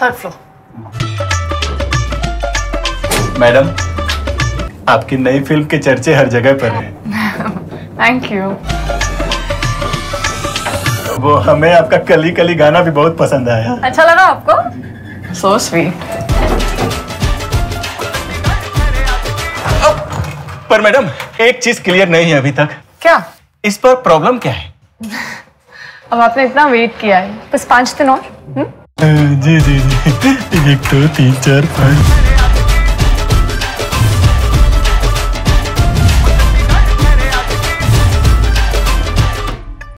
Third floor. Madam, आपकी नई film के चर्चे हर जगह पर हैं। Thank you. वो हमें आपका कली कली गाना भी बहुत पसंद आया। अच्छा लगा आपको? So sweet. पर मैडम, एक चीज क्लियर नहीं है अभी तक। क्या? इस पर प्रॉब्लम क्या है? अब आपने इतना वेट किया है, बस 5 दिन और। जी जी जी, 1 2 3 4 5।